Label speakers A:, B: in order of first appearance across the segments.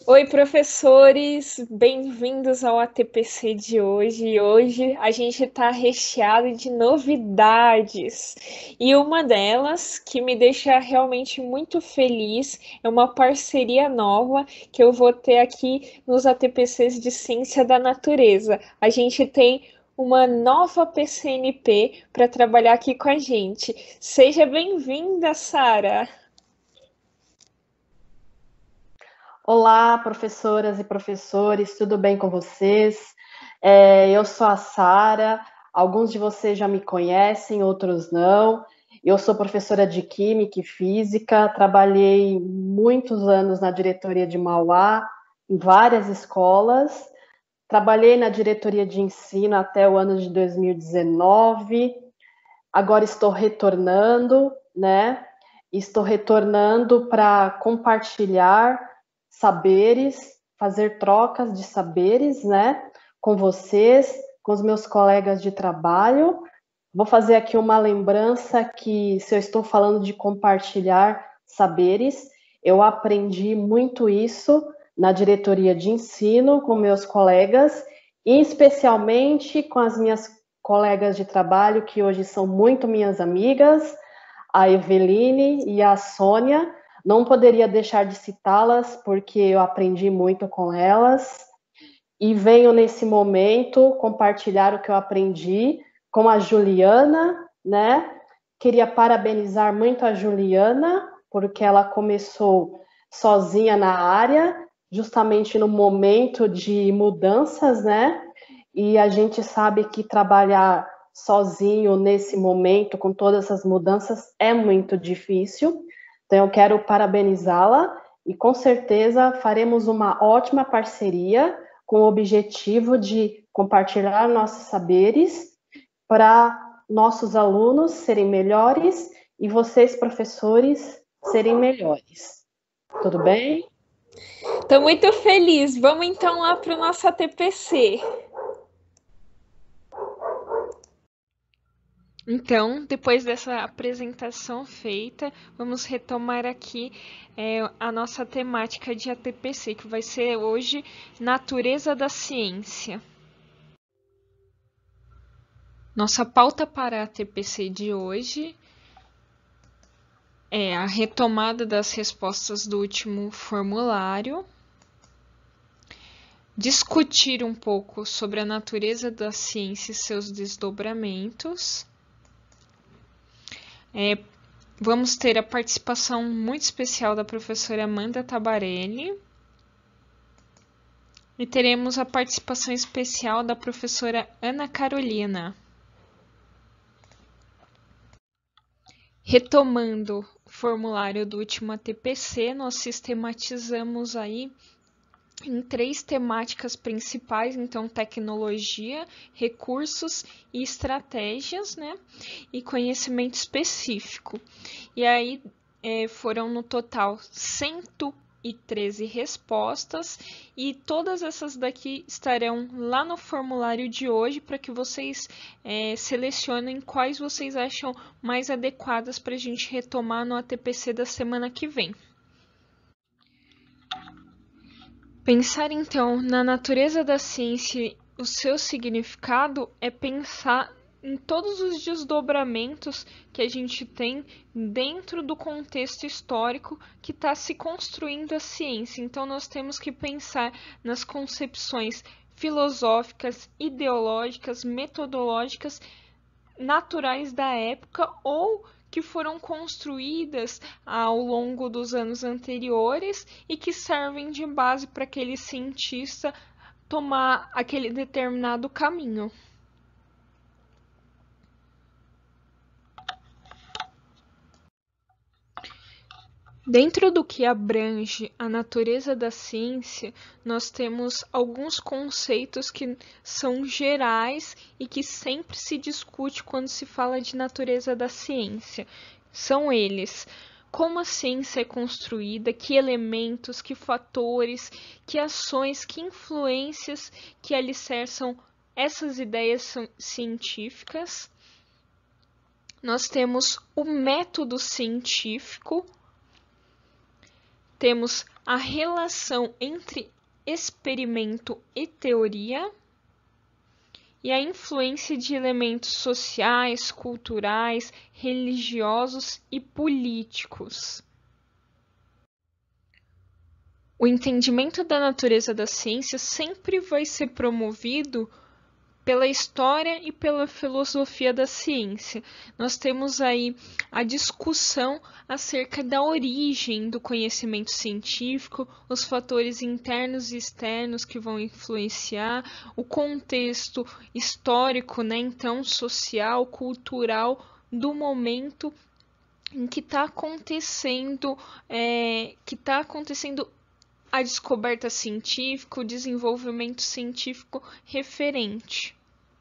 A: Oi, professores, bem-vindos ao ATPC de hoje. E hoje a gente está recheado de novidades. E uma delas que me deixa realmente muito feliz é uma parceria nova que eu vou ter aqui nos ATPCs de Ciência da Natureza. A gente tem uma nova PCNP para trabalhar aqui com a gente. Seja bem-vinda, Sara!
B: Olá, professoras e professores, tudo bem com vocês? Eu sou a Sara, alguns de vocês já me conhecem, outros não. Eu sou professora de Química e Física, trabalhei muitos anos na diretoria de Mauá, em várias escolas. Trabalhei na diretoria de ensino até o ano de 2019. Agora estou retornando, né? Estou retornando para compartilhar saberes, fazer trocas de saberes, né? Com vocês, com os meus colegas de trabalho. Vou fazer aqui uma lembrança que, se eu estou falando de compartilhar saberes, eu aprendi muito isso na diretoria de ensino com meus colegas, e especialmente com as minhas colegas de trabalho, que hoje são muito minhas amigas, a Eveline e a Sônia. Não poderia deixar de citá-las, porque eu aprendi muito com elas. E venho nesse momento compartilhar o que eu aprendi com a Juliana, né? Queria parabenizar muito a Juliana, porque ela começou sozinha na área, justamente no momento de mudanças, né? E a gente sabe que trabalhar sozinho nesse momento, com todas essas mudanças, é muito difícil. Então, eu quero parabenizá-la e com certeza faremos uma ótima parceria com o objetivo de compartilhar nossos saberes para nossos alunos serem melhores e vocês, professores, serem melhores. Tudo bem?
A: Estou muito feliz. Vamos então lá para o nosso ATPC. Então, depois dessa apresentação feita, vamos retomar aqui a nossa temática de ATPC, que vai ser hoje Natureza da Ciência. Nossa pauta para a ATPC de hoje é a retomada das respostas do último formulário, discutir um pouco sobre a natureza da ciência e seus desdobramentos. Vamos ter a participação muito especial da professora Amanda Tabarelli. E teremos a participação especial da professora Ana Carolina. Retomando o formulário do último ATPC, nós sistematizamos aí em 3 temáticas principais, então tecnologia, recursos e estratégias, né? E conhecimento específico. E aí foram no total 113 respostas, e todas essas daqui estarão lá no formulário de hoje para que vocês selecionem quais vocês acham mais adequadas para a gente retomar no ATPC da semana que vem. Pensar então na natureza da ciência, o seu significado é pensar em todos os desdobramentos que a gente tem dentro do contexto histórico que está se construindo a ciência. Então, nós temos que pensar nas concepções filosóficas, ideológicas, metodológicas, naturais da época ou que foram construídas ao longo dos anos anteriores e que servem de base para aquele cientista tomar aquele determinado caminho. Dentro do que abrange a natureza da ciência, nós temos alguns conceitos que são gerais e que sempre se discute quando se fala de natureza da ciência. São eles: como a ciência é construída, que elementos, que fatores, que ações, que influências que alicerçam essas ideias científicas. Nós temos o método científico, temos a relação entre experimento e teoria, e a influência de elementos sociais, culturais, religiosos e políticos. O entendimento da natureza da ciência sempre vai ser promovido pela história e pela filosofia da ciência. Nós temos aí a discussão acerca da origem do conhecimento científico, os fatores internos e externos que vão influenciar, o contexto histórico, né, então social, cultural do momento em que está acontecendo, a descoberta científica, o desenvolvimento científico referente.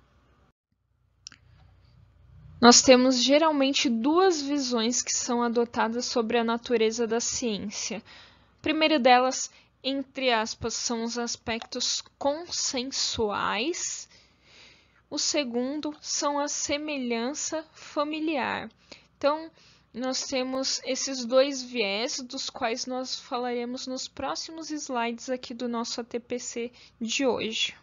A: Nós temos geralmente duas visões que são adotadas sobre a natureza da ciência. A primeira delas, entre aspas, são os aspectos consensuais. O segundo são a semelhança familiar. Então, nós temos esses dois viés, dos quais nós falaremos nos próximos slides aqui do nosso ATPC de hoje.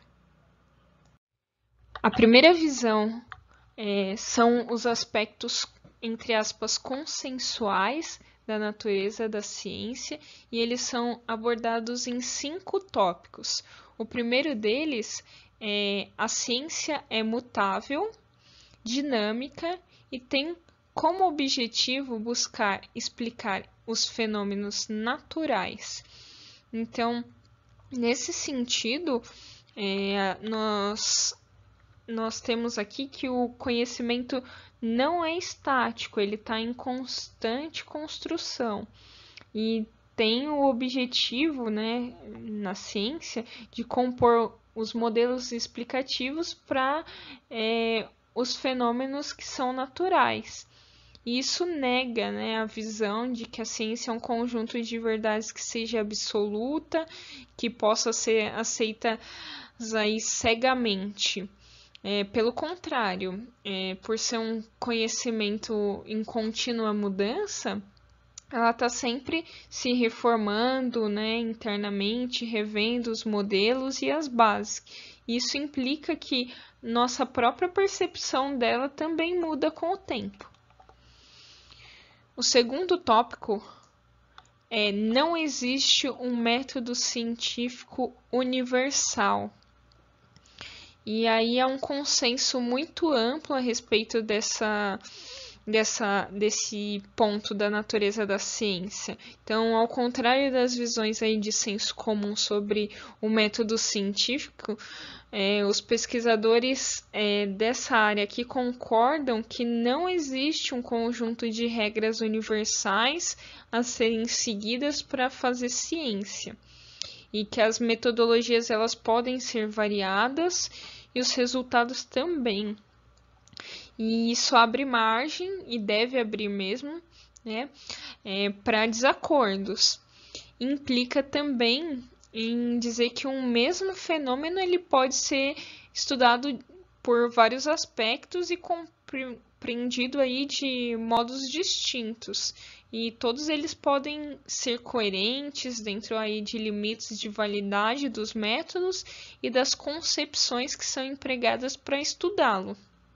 A: A primeira visão são os aspectos, entre aspas, consensuais da natureza da ciência, e eles são abordados em 5 tópicos. O primeiro deles é: a ciência é mutável, dinâmica e tem como objetivo buscar explicar os fenômenos naturais. Então, nesse sentido, nós temos aqui que o conhecimento não é estático, ele está em constante construção e tem o objetivo, né, na ciência, de compor os modelos explicativos para os fenômenos que são naturais. E isso nega, né, a visão de que a ciência é um conjunto de verdades que seja absoluta, que possa ser aceita aí cegamente. Pelo contrário, por ser um conhecimento em contínua mudança, ela está sempre se reformando, né, internamente, revendo os modelos e as bases. Isso implica que nossa própria percepção dela também muda com o tempo. O segundo tópico é: não existe um método científico universal. E aí há um consenso muito amplo a respeito desse ponto da natureza da ciência. Então, ao contrário das visões aí de senso comum sobre o método científico, os pesquisadores dessa área aqui concordam que não existe um conjunto de regras universais a serem seguidas para fazer ciência, e que as metodologias elas podem ser variadas e os resultados também. E isso abre margem, e deve abrir mesmo, né, para desacordos. Implica também em dizer que um mesmo fenômeno ele pode ser estudado por vários aspectos e compreendido aí de modos distintos. E todos eles podem ser coerentes dentro aí de limites de validade dos métodos e das concepções que são empregadas para estudá-lo.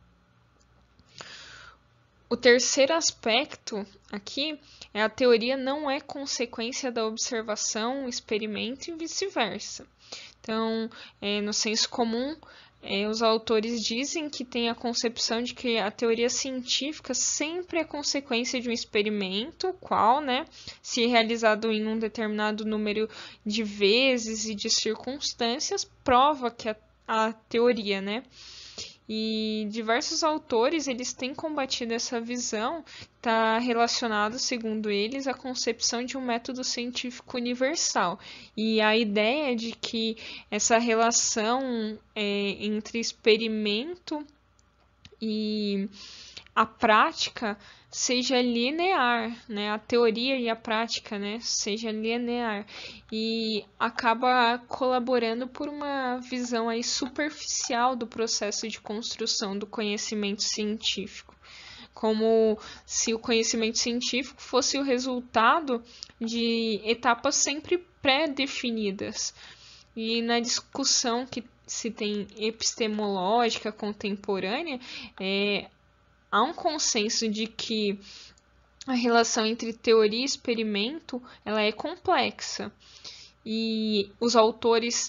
A: O terceiro aspecto aqui é: a teoria não é consequência da observação, experimento e vice-versa. Então, no senso comum, os autores dizem que tem a concepção de que a teoria científica sempre é consequência de um experimento, qual, né, se realizado em um determinado número de vezes e de circunstâncias, prova que a teoria, né? E diversos autores eles têm combatido essa visão, está relacionado, segundo eles, à concepção de um método científico universal. E a ideia de que essa relação entre experimento e a prática seja linear, né? A teoria e a prática, né, seja linear, e acaba colaborando por uma visão aí superficial do processo de construção do conhecimento científico. como se o conhecimento científico fosse o resultado de etapas sempre pré-definidas. E na discussão que se tem epistemológica contemporânea, há um consenso de que a relação entre teoria e experimento ela é complexa. E os autores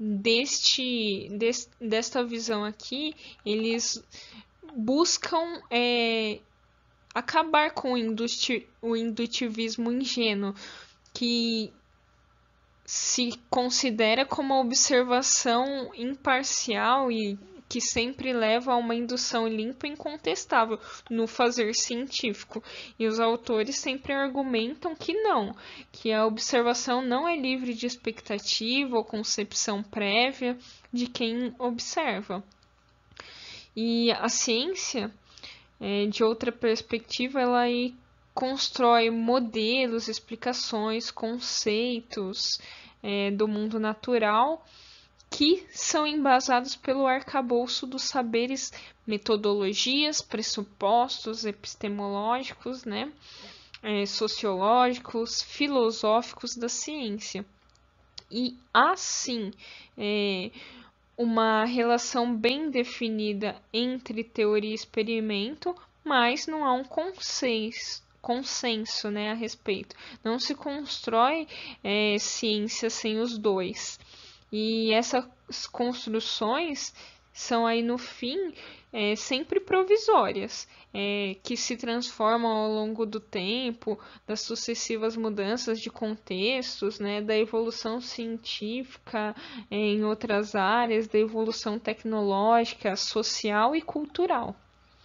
A: desta visão aqui, eles buscam acabar com o indutivismo ingênuo, que se considera como uma observação imparcial e que sempre leva a uma indução limpa e incontestável no fazer científico. E os autores sempre argumentam que não, que a observação não é livre de expectativa ou concepção prévia de quem observa. E a ciência, de outra perspectiva, ela aí constrói modelos, explicações, conceitos do mundo natural que são embasados pelo arcabouço dos saberes, metodologias, pressupostos epistemológicos, sociológicos, filosóficos da ciência. E assim, uma relação bem definida entre teoria e experimento, mas não há um consenso a respeito. Não se constrói ciência sem os dois. E essas construções são aí no fim sempre provisórias, que se transformam ao longo do tempo, das sucessivas mudanças de contextos, da evolução científica em outras áreas, da evolução tecnológica, social e cultural.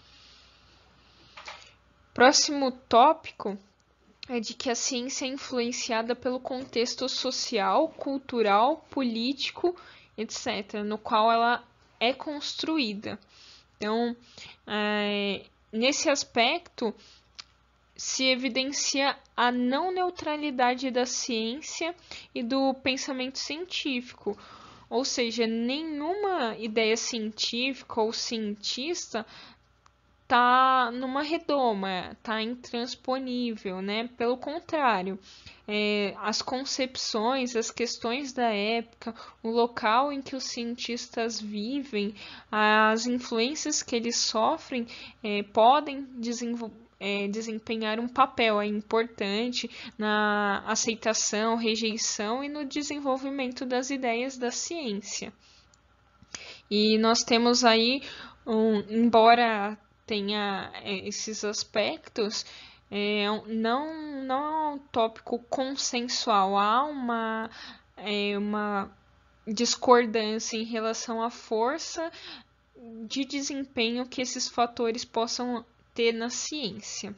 A: Próximo tópico é de que a ciência é influenciada pelo contexto social, cultural, político, etc., no qual ela é construída. Então, nesse aspecto, se evidencia a não neutralidade da ciência e do pensamento científico, ou seja, nenhuma ideia científica ou cientista está numa redoma, está intransponível, Pelo contrário, as concepções, as questões da época, o local em que os cientistas vivem, as influências que eles sofrem, podem desempenhar um papel importante na aceitação, rejeição e no desenvolvimento das ideias da ciência. E nós temos aí, embora tenha esses aspectos, não é um tópico consensual, há uma discordância em relação à força de desempenho que esses fatores possam ter na ciência.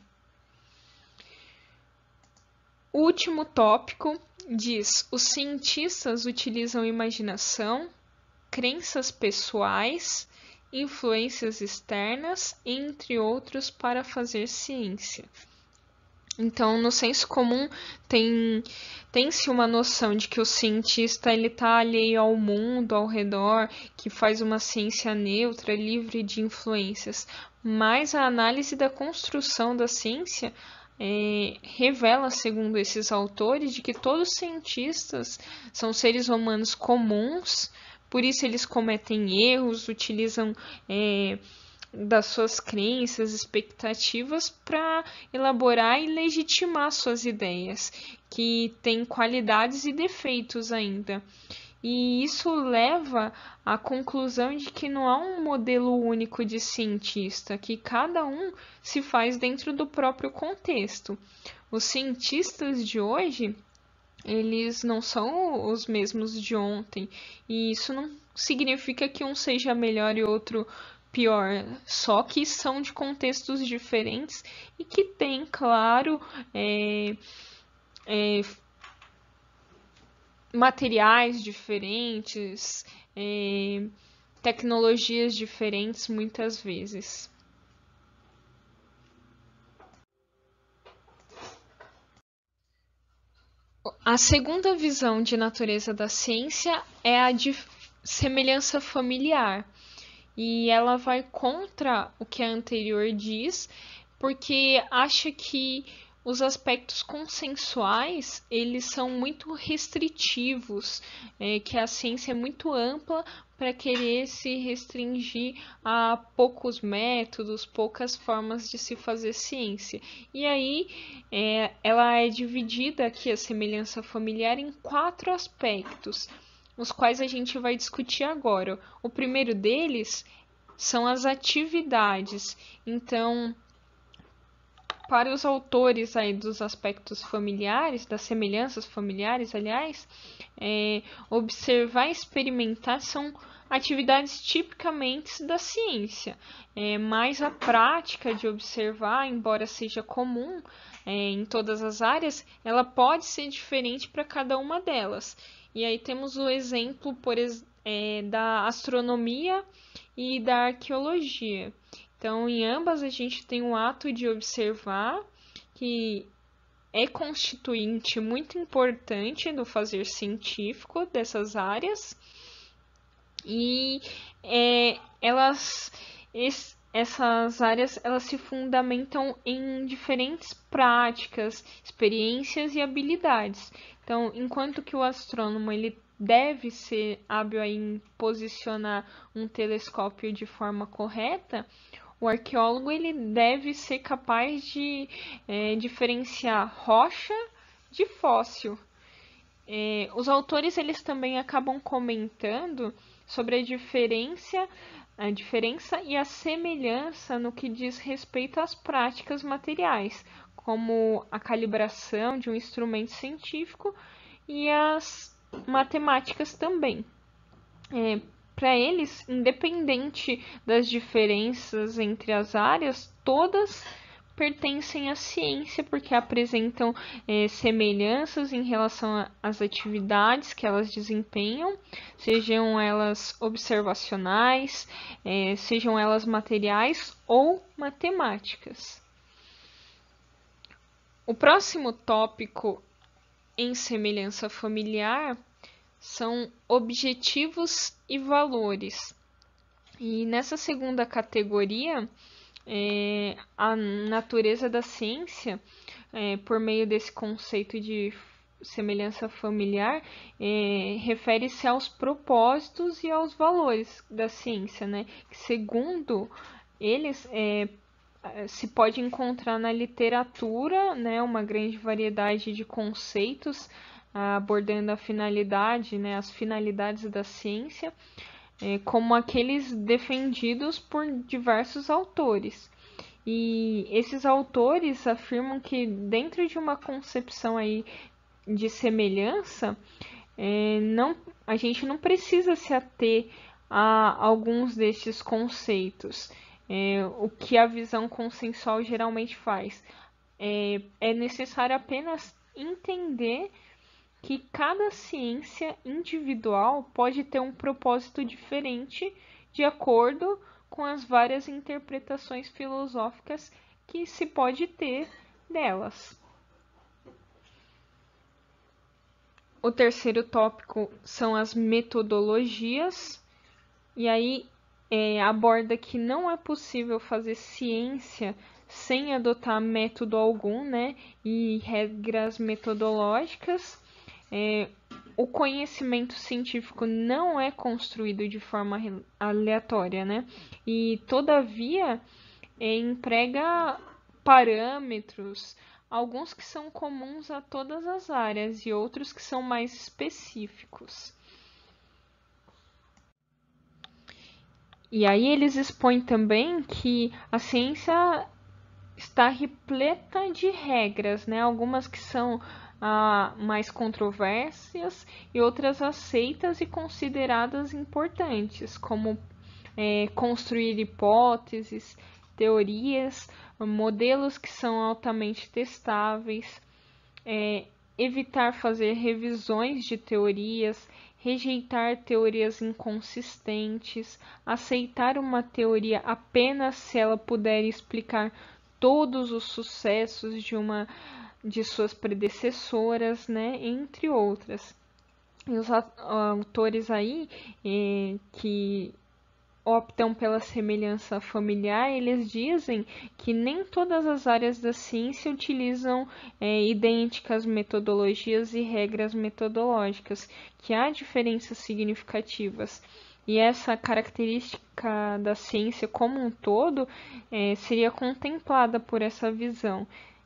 A: O último tópico diz: os cientistas utilizam imaginação, crenças pessoais, influências externas, entre outros, para fazer ciência. Então, no senso comum, tem-se uma noção de que o cientista está alheio ao mundo ao redor, que faz uma ciência neutra, livre de influências. Mas a análise da construção da ciência revela, segundo esses autores, de que todos os cientistas são seres humanos comuns. Por isso eles cometem erros, utilizam das suas crenças, expectativas para elaborar e legitimar suas ideias, que têm qualidades e defeitos ainda. E isso leva à conclusão de que não há um modelo único de cientista, que cada um se faz dentro do próprio contexto. Os cientistas de hoje, eles não são os mesmos de ontem, e isso não significa que um seja melhor e outro pior, só que são de contextos diferentes e que têm, claro, materiais diferentes, tecnologias diferentes muitas vezes. A segunda visão de natureza da ciência é a de semelhança familiar, e ela vai contra o que a anterior diz, porque acha que os aspectos consensuais, eles são muito restritivos, que a ciência é muito ampla para querer se restringir a poucos métodos, poucas formas de se fazer ciência. E aí, ela é dividida aqui, a semelhança familiar, em 4 aspectos, os quais a gente vai discutir agora. O primeiro deles são as atividades. Então, para os autores aí dos aspectos familiares, das semelhanças familiares, aliás, observar e experimentar são atividades tipicamente da ciência, mas a prática de observar, embora seja comum em todas as áreas, ela pode ser diferente para cada uma delas. E aí temos o exemplo, da astronomia e da arqueologia. Então, em ambas, a gente tem o ato de observar, que é constituinte muito importante do fazer científico dessas áreas, e essas áreas elas se fundamentam em diferentes práticas, experiências e habilidades. Então, enquanto que o astrônomo ele deve ser hábil em posicionar um telescópio de forma correta, o arqueólogo ele deve ser capaz de diferenciar rocha de fóssil. Os autores eles também acabam comentando sobre a diferença e a semelhança no que diz respeito às práticas materiais, como a calibração de um instrumento científico e as matemáticas também. Para eles, independente das diferenças entre as áreas, todas pertencem à ciência porque apresentam semelhanças em relação às atividades que elas desempenham, sejam elas observacionais, sejam elas materiais ou matemáticas. O próximo tópico em semelhança familiar são objetivos e valores. E nessa segunda categoria, a natureza da ciência, por meio desse conceito de semelhança familiar, refere-se aos propósitos e aos valores da ciência, né? Que, segundo eles, se pode encontrar na literatura, né, uma grande variedade de conceitos abordando a finalidade, né, as finalidades da ciência, como aqueles defendidos por diversos autores. E esses autores afirmam que dentro de uma concepção aí de semelhança, a gente não precisa se ater a alguns destes conceitos. O que a visão consensual geralmente faz. É necessário apenas entender que cada ciência individual pode ter um propósito diferente de acordo com as várias interpretações filosóficas que se pode ter delas. O terceiro tópico são as metodologias, e aí aborda que não é possível fazer ciência sem adotar método algum, né, e regras metodológicas. O conhecimento científico não é construído de forma aleatória, né, e todavia emprega parâmetros, alguns que são comuns a todas as áreas e outros que são mais específicos. E aí eles expõem também que a ciência está repleta de regras, né? Algumas que são mais controversas e outras aceitas e consideradas importantes, como construir hipóteses, teorias, modelos que são altamente testáveis, evitar fazer revisões de teorias, rejeitar teorias inconsistentes, aceitar uma teoria apenas se ela puder explicar todos os sucessos de suas predecessoras, né, entre outras. E os autores aí que optam pela semelhança familiar, eles dizem que nem todas as áreas da ciência utilizam idênticas metodologias e regras metodológicas, que há diferenças significativas. E essa característica da ciência como um todo seria contemplada por essa visão,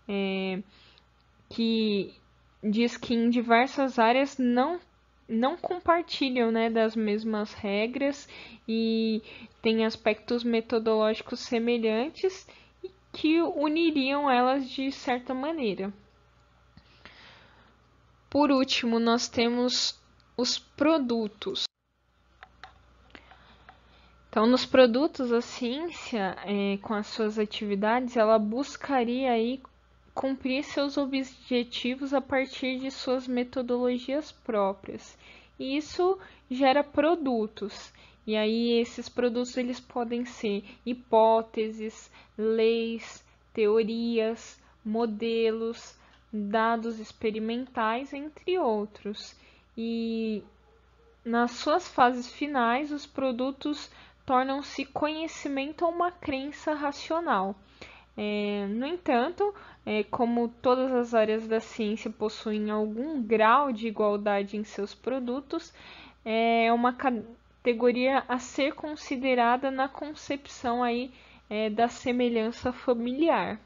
A: que diz que em diversas áreas não compartilham, né, das mesmas regras e têm aspectos metodológicos semelhantes e que uniriam elas de certa maneira. Por último, nós temos os produtos. Então, nos produtos, a ciência, com as suas atividades, ela buscaria aí cumprir seus objetivos a partir de suas metodologias próprias. E isso gera produtos. E aí esses produtos eles podem ser hipóteses, leis, teorias, modelos, dados experimentais, entre outros. E nas suas fases finais, os produtos tornam-se conhecimento ou uma crença racional. No entanto, como todas as áreas da ciência possuem algum grau de igualdade em seus produtos, é uma categoria a ser considerada na concepção aí, da semelhança familiar.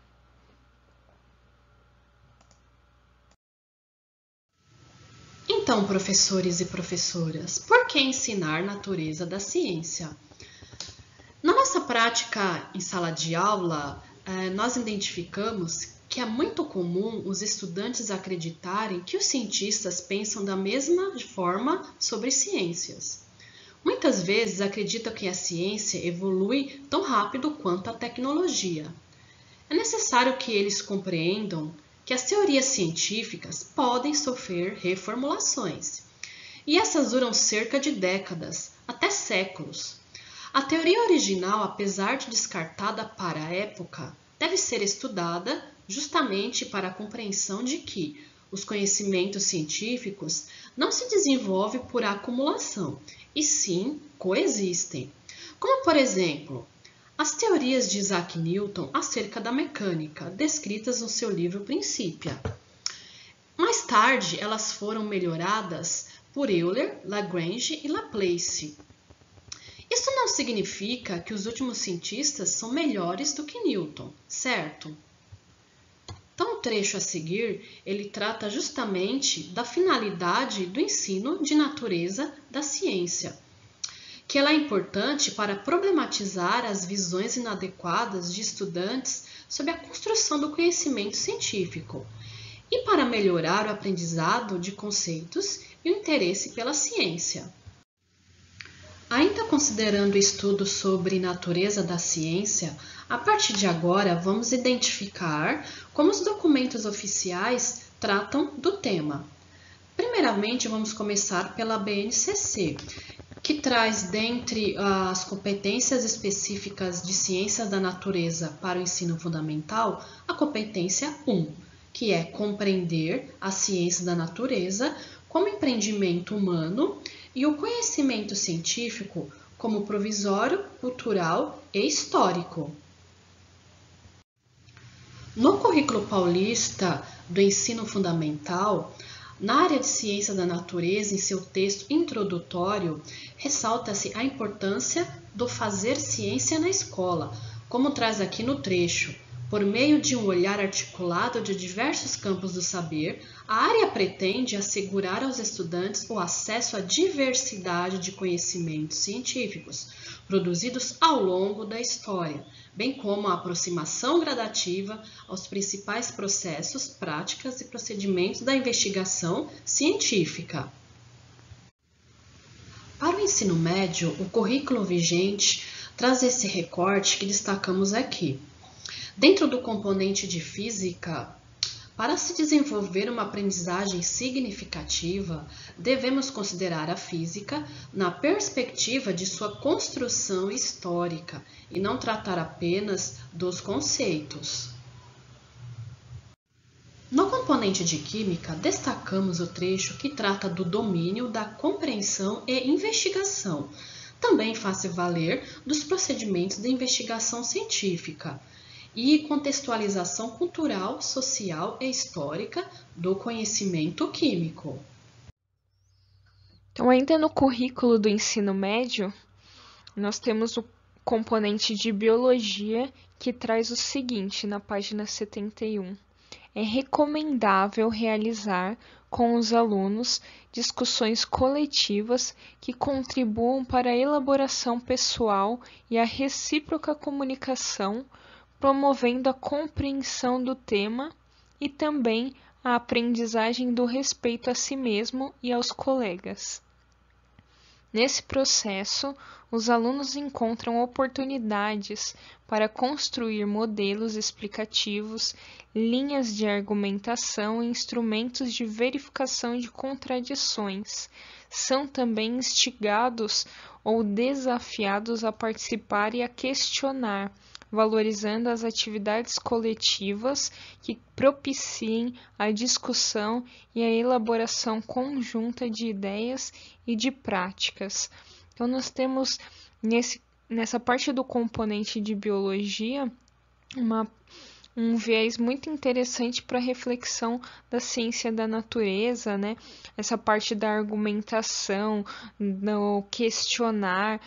C: Então, professores e professoras, por que ensinar natureza da ciência? Na nossa prática em sala de aula, nós identificamos que é muito comum os estudantes acreditarem que os cientistas pensam da mesma forma sobre ciências. Muitas vezes acreditam que a ciência evolui tão rápido quanto a tecnologia. É necessário que eles compreendam que as teorias científicas podem sofrer reformulações, e essas duram cerca de décadas, até séculos. A teoria original, apesar de descartada para a época, deve ser estudada justamente para a compreensão de que os conhecimentos científicos não se desenvolvem por acumulação, e sim coexistem. Como, por exemplo, as teorias de Isaac Newton acerca da mecânica, descritas no seu livro Principia. Mais tarde, elas foram melhoradas por Euler, Lagrange e Laplace. Isso não significa que os últimos cientistas são melhores do que Newton, certo? Então, o trecho a seguir, ele trata justamente da finalidade do ensino de natureza da ciência, que ela é importante para problematizar as visões inadequadas de estudantes sobre a construção do conhecimento científico e para melhorar o aprendizado de conceitos e o interesse pela ciência. Ainda considerando o estudo sobre natureza da ciência, a partir de agora vamos identificar como os documentos oficiais tratam do tema. Primeiramente, vamos começar pela BNCC, que traz dentre as competências específicas de ciências da natureza para o ensino fundamental, a competência 1, que é compreender a ciência da natureza como empreendimento humano e o conhecimento científico como provisório, cultural e histórico. No currículo paulista do ensino fundamental, na área de ciência da natureza, em seu texto introdutório, ressalta-se a importância do fazer ciência na escola, como traz aqui no trecho. Por meio de um olhar articulado de diversos campos do saber, a área pretende assegurar aos estudantes o acesso à diversidade de conhecimentos científicos produzidos ao longo da história, bem como a aproximação gradativa aos principais processos, práticas e procedimentos da investigação científica. Para o ensino médio, o currículo vigente traz esse recorte que destacamos aqui. Dentro do componente de física, para se desenvolver uma aprendizagem significativa, devemos considerar a física na perspectiva de sua construção histórica e não tratar apenas dos conceitos. No componente de química, destacamos o trecho que trata do domínio da compreensão e investigação Também faz-se valer dos procedimentos de investigação científica e contextualização cultural, social e histórica do conhecimento químico.
A: Então, ainda no currículo do ensino médio, nós temos o componente de biologia, que traz o seguinte na página 71. É recomendável realizar com os alunos discussões coletivas que contribuam para a elaboração pessoal e a recíproca comunicação, promovendo a compreensão do tema e também a aprendizagem do respeito a si mesmo e aos colegas. Nesse processo, os alunos encontram oportunidades para construir modelos explicativos, linhas de argumentação e instrumentos de verificação de contradições. São também instigados ou desafiados a participar e a questionar, valorizando as atividades coletivas que propiciem a discussão e a elaboração conjunta de ideias e de práticas. Então, nós temos nessa parte do componente de biologia um viés muito interessante para a reflexão da ciência da natureza, né? Essa parte da argumentação, do questionar,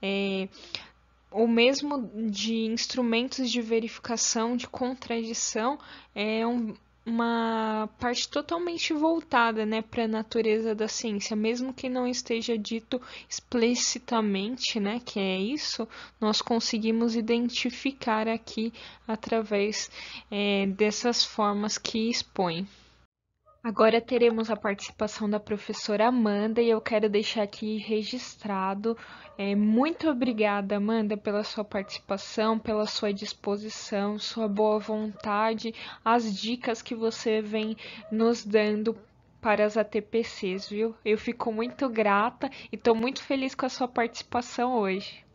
A: ou mesmo de instrumentos de verificação de contradição, é uma parte totalmente voltada, né, para a natureza da ciência, mesmo que não esteja dito explicitamente, né, que é isso, nós conseguimos identificar aqui através dessas formas que expõe. Agora teremos a participação da professora Amanda e eu quero deixar aqui registrado. Muito obrigada, Amanda, pela sua participação, pela sua disposição, sua boa vontade, as dicas que você vem nos dando para as ATPCs, viu? Eu fico muito grata e estou muito feliz com a sua participação hoje.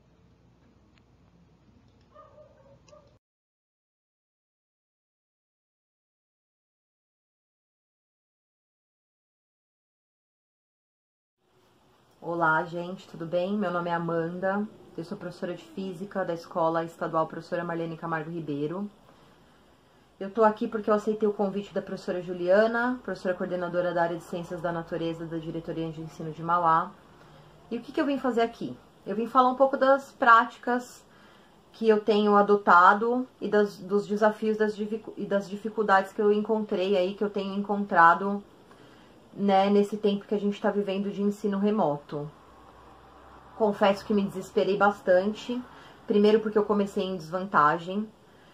D: Olá, gente, tudo bem? Meu nome é Amanda, eu sou professora de Física da Escola Estadual Professora Marlene Camargo Ribeiro. Eu tô aqui porque eu aceitei o convite da professora Juliana, professora coordenadora da área de Ciências da Natureza da Diretoria de Ensino de Mauá. E o que eu vim fazer aqui? Eu vim falar um pouco das práticas que eu tenho adotado e dos desafios e das dificuldades que eu encontrei aí, que eu tenho encontrado, né, nesse tempo que a gente está vivendo de ensino remoto. Confesso que me desesperei bastante, primeiro porque eu comecei em desvantagem.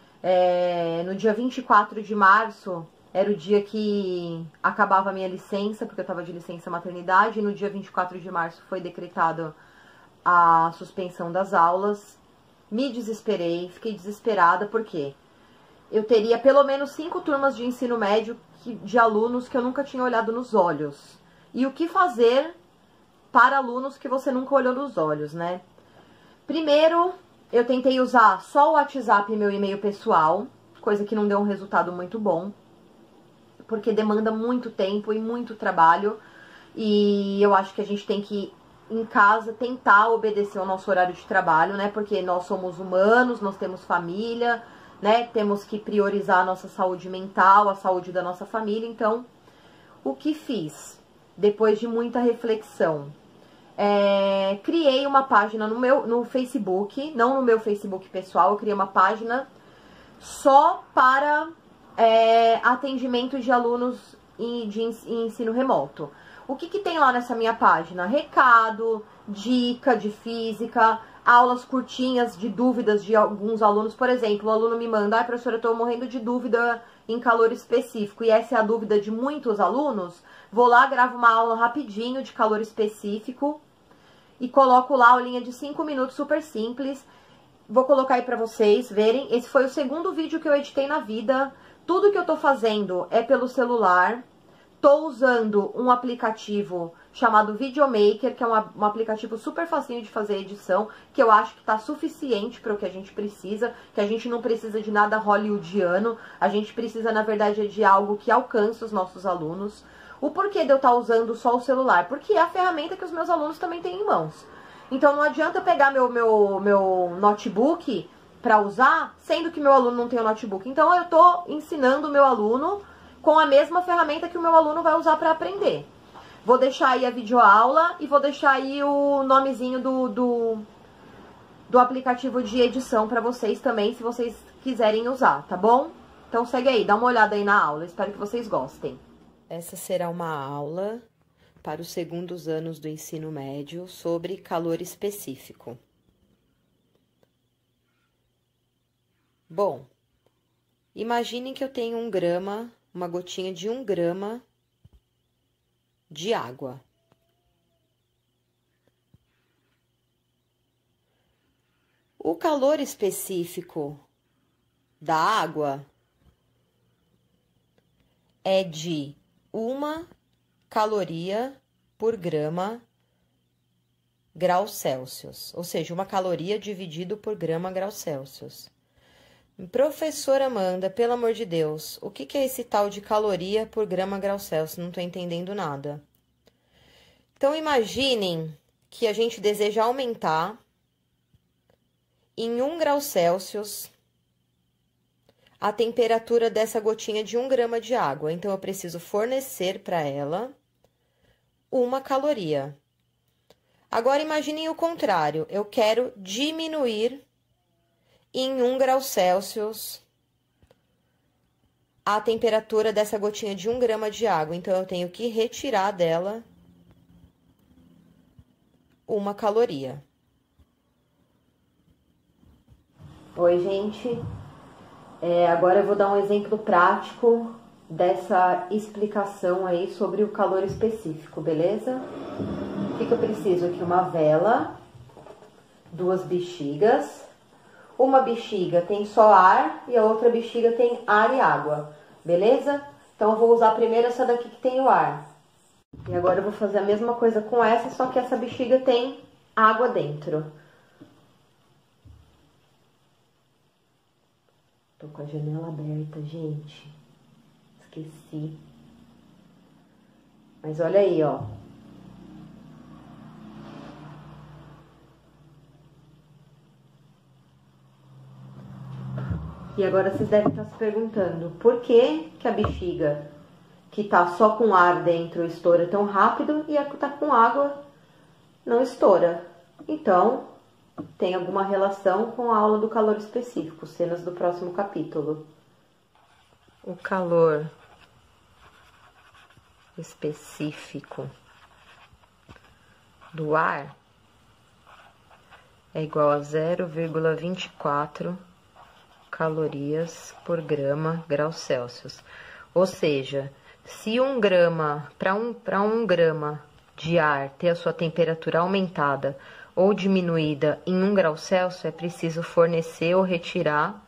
D: No dia 24 de março era o dia que acabava a minha licença, porque eu estava de licença maternidade, e no dia 24 de março foi decretada a suspensão das aulas. Me desesperei, fiquei desesperada, porque eu teria pelo menos 5 turmas de ensino médio de alunos que eu nunca tinha olhado nos olhos. E o que fazer para alunos que você nunca olhou nos olhos, né? Primeiro, eu tentei usar só o WhatsApp e meu e-mail pessoal, coisa que não deu um resultado muito bom, porque demanda muito tempo e muito trabalho, e eu acho que a gente tem que, em casa, tentar obedecer ao nosso horário de trabalho, né? Porque nós somos humanos, nós temos família, né? Temos que priorizar a nossa saúde mental, a saúde da nossa família. Então, o que fiz? Depois de muita reflexão, criei uma página no Facebook, não no meu Facebook pessoal, eu criei uma página só para atendimento de alunos em ensino remoto. O que tem lá nessa minha página? Recado, dica de física, aulas curtinhas de dúvidas de alguns alunos. Por exemplo, o aluno me manda: professora, eu tô morrendo de dúvida em calor específico, e essa é a dúvida de muitos alunos. Vou lá, gravo uma aula rapidinho de calor específico e coloco lá a aulinha de 5 minutos, super simples. Vou colocar aí pra vocês verem. Esse foi o segundo vídeo que eu editei na vida. Tudo que eu tô fazendo é pelo celular. Tô usando um aplicativo chamado Videomaker, que é um aplicativo super facinho de fazer edição, que eu acho que tá suficiente para o que a gente precisa, que a gente não precisa de nada hollywoodiano, a gente precisa, na verdade, de algo que alcance os nossos alunos. O porquê de eu estar usando só o celular? Porque é a ferramenta que os meus alunos também têm em mãos. Então não adianta eu pegar meu notebook para usar, sendo que meu aluno não tem o notebook. Então eu tô ensinando o meu aluno com a mesma ferramenta que o meu aluno vai usar para aprender. Vou deixar aí a videoaula e vou deixar aí o nomezinho do aplicativo de edição para vocês também, se vocês quiserem usar, tá bom? Então segue aí, dá uma olhada aí na aula, espero que vocês gostem.
E: Essa será uma aula para os segundos anos do ensino médio sobre calor específico. Bom, imaginem que eu tenho 1 grama, uma gotinha de 1 grama de água. O calor específico da água é de 1 caloria por grama grau Celsius, ou seja, 1 caloria dividido por grama grau Celsius. Professora Amanda, pelo amor de Deus, o que é esse tal de caloria por grama grau Celsius? Não estou entendendo nada. Então, imaginem que a gente deseja aumentar em 1 grau Celsius a temperatura dessa gotinha de 1 grama de água. Então, eu preciso fornecer para ela 1 caloria. Agora, imaginem o contrário. Eu quero diminuir em 1 grau Celsius a temperatura dessa gotinha de 1 grama de água. Então, eu tenho que retirar dela 1 caloria.
D: Oi, gente. Agora eu vou dar um exemplo prático dessa explicação aí sobre o calor específico, beleza? O que eu preciso aqui? Uma vela, 2 bexigas. Uma bexiga tem só ar e a outra bexiga tem ar e água, beleza? Então, eu vou usar primeiro essa daqui que tem o ar. E agora eu vou fazer a mesma coisa com essa, só que essa bexiga tem água dentro. Tô com a janela aberta, gente. Esqueci. Mas olha aí, ó. E agora vocês devem estar se perguntando, por que a bexiga que tá só com ar dentro estoura tão rápido e a que tá com água não estoura? Então, tem alguma relação com a aula do calor específico, cenas do próximo capítulo.
E: O calor específico do ar é igual a 0,24 calorias por grama grau Celsius. Ou seja, se 1 grama, para um grama de ar ter a sua temperatura aumentada ou diminuída em 1 grau Celsius, é preciso fornecer ou retirar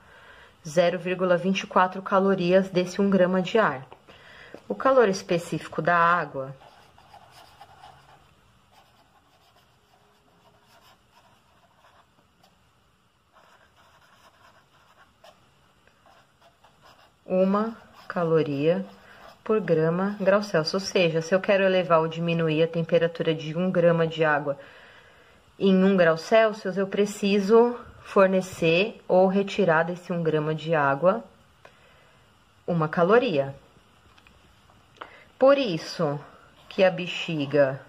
E: 0,24 calorias desse 1 grama de ar. O calor específico da água uma caloria por grama grau Celsius. Ou seja, se eu quero elevar ou diminuir a temperatura de 1 grama de água em 1 grau Celsius, eu preciso fornecer ou retirar desse 1 grama de água 1 caloria. Por isso que a bexiga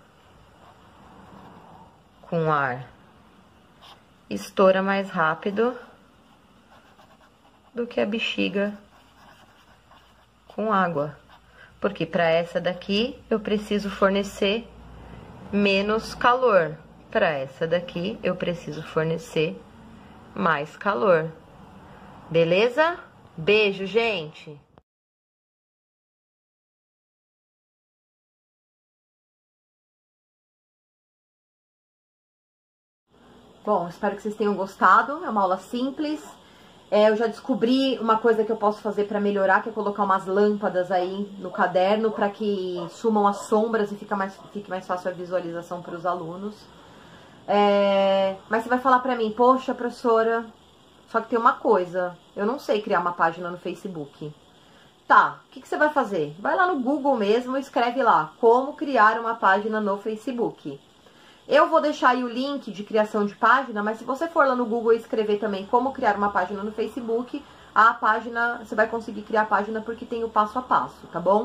E: com ar estoura mais rápido do que a bexiga com água. Porque para essa daqui eu preciso fornecer menos calor. Para essa daqui eu preciso fornecer mais calor. Beleza? Beijo, gente!
D: Bom, espero que vocês tenham gostado. É uma aula simples. Eu já descobri uma coisa que eu posso fazer para melhorar, que é colocar umas lâmpadas aí no caderno para que sumam as sombras e fique mais fácil a visualização para os alunos. Mas você vai falar para mim, poxa, professora, só que tem uma coisa, eu não sei criar uma página no Facebook. Tá, o que você vai fazer? Vai lá no Google mesmo e escreve lá, como criar uma página no Facebook. Eu vou deixar aí o link de criação de página, mas se você for lá no Google e escrever também como criar uma página no Facebook, a página, você vai conseguir criar a página porque tem o passo a passo, tá bom?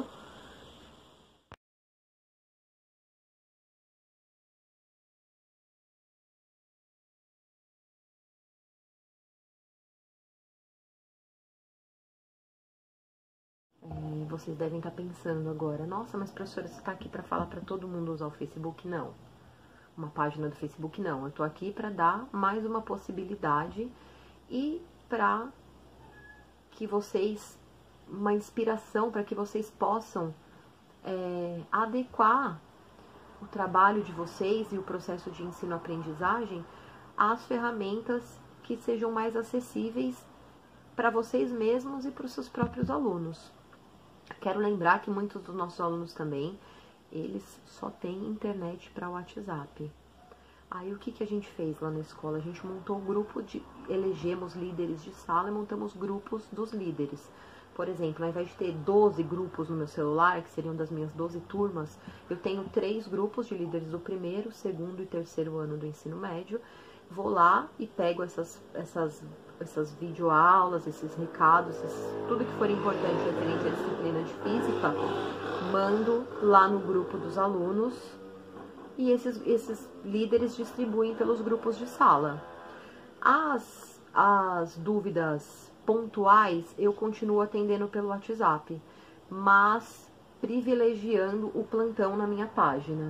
D: Vocês devem estar pensando agora, nossa, mas professora, você está aqui para falar para todo mundo usar o Facebook? Não. Uma página do Facebook, não. Eu tô aqui para dar mais uma possibilidade e para que vocês, uma inspiração para que vocês possam adequar o trabalho de vocês e o processo de ensino-aprendizagem às ferramentas que sejam mais acessíveis para vocês mesmos e para os seus próprios alunos. Quero lembrar que muitos dos nossos alunos também, eles só têm internet para o WhatsApp. Aí o que a gente fez lá na escola? A gente montou um grupo elegemos líderes de sala e montamos grupos dos líderes. Por exemplo, ao invés de ter 12 grupos no meu celular, que seriam das minhas 12 turmas, eu tenho 3 grupos de líderes do primeiro, segundo e terceiro ano do ensino médio. Vou lá e pego essas videoaulas, esses recados, tudo que for importante referente à disciplina de física, mando lá no grupo dos alunos e esses líderes distribuem pelos grupos de sala. As dúvidas pontuais eu continuo atendendo pelo WhatsApp, mas privilegiando o plantão na minha página,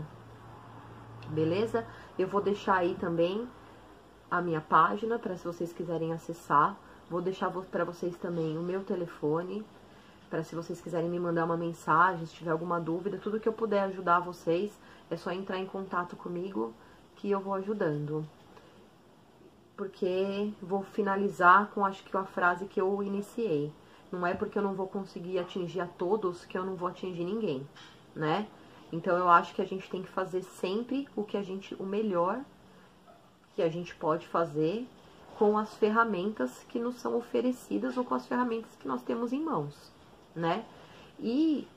D: beleza? Eu vou deixar aí também a minha página para se vocês quiserem acessar. Vou deixar para vocês também o meu telefone, para se vocês quiserem me mandar uma mensagem, se tiver alguma dúvida, tudo que eu puder ajudar vocês, é só entrar em contato comigo que eu vou ajudando. Porque vou finalizar com, acho que a frase que eu iniciei. Não é porque eu não vou conseguir atingir a todos que eu não vou atingir ninguém, né? Então eu acho que a gente tem que fazer sempre o melhor que a gente pode fazer com as ferramentas que nos são oferecidas ou com as ferramentas que nós temos em mãos, né? E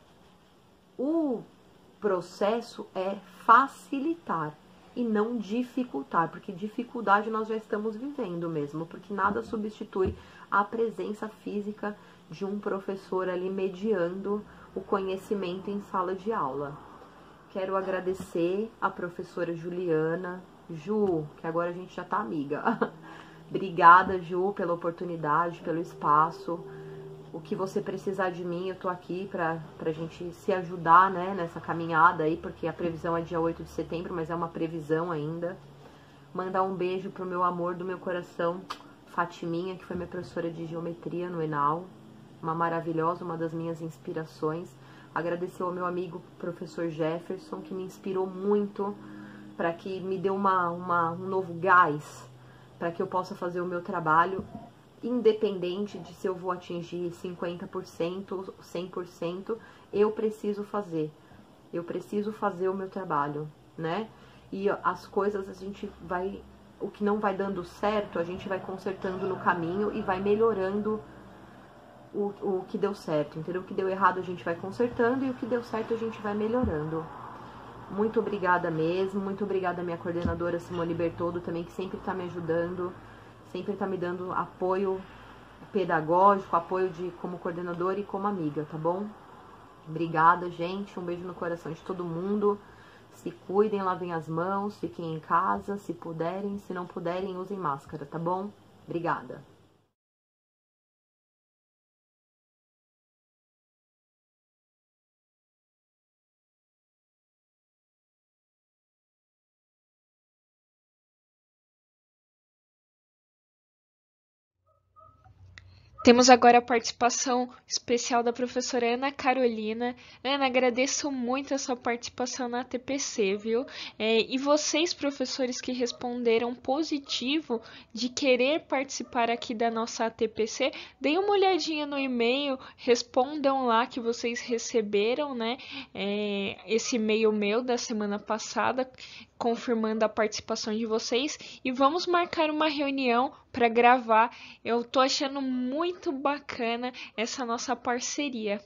D: o processo é facilitar e não dificultar, porque dificuldade nós já estamos vivendo mesmo, porque nada substitui a presença física de um professor ali mediando o conhecimento em sala de aula. Quero agradecer a professora Juliana, Ju, que agora a gente já tá amiga. Obrigada, Ju, pela oportunidade, pelo espaço. O que você precisar de mim, eu tô aqui pra gente se ajudar, né, nessa caminhada aí, porque a previsão é dia 8 de setembro, mas é uma previsão ainda. Mandar um beijo pro meu amor do meu coração, Fatiminha, que foi minha professora de geometria no ENAU. Uma maravilhosa, uma das minhas inspirações. Agradecer ao meu amigo professor Jefferson, que me inspirou muito, para que me dê um novo gás, para que eu possa fazer o meu trabalho, independente de se eu vou atingir 50%, 100%, eu preciso fazer o meu trabalho, né? E as coisas o que não vai dando certo, a gente vai consertando no caminho e vai melhorando o que deu certo, entendeu? O que deu errado a gente vai consertando e o que deu certo a gente vai melhorando. Muito obrigada mesmo, muito obrigada à minha coordenadora Simone Bertoldo também, que sempre está me ajudando, sempre está me dando apoio pedagógico, apoio como coordenadora e como amiga, tá bom? Obrigada, gente, um beijo no coração de todo mundo, se cuidem, lavem as mãos, fiquem em casa, se puderem, se não puderem, usem máscara, tá bom? Obrigada.
A: Temos agora a participação especial da professora Ana Carolina. Ana, agradeço muito a sua participação na TPC, viu? E vocês, professores que responderam positivo de querer participar aqui da nossa TPC, deem uma olhadinha no e-mail, respondam lá que vocês receberam, né? Esse e-mail meu da semana passada, confirmando a participação de vocês, e vamos marcar uma reunião para gravar. Eu tô achando muito bacana essa nossa parceria.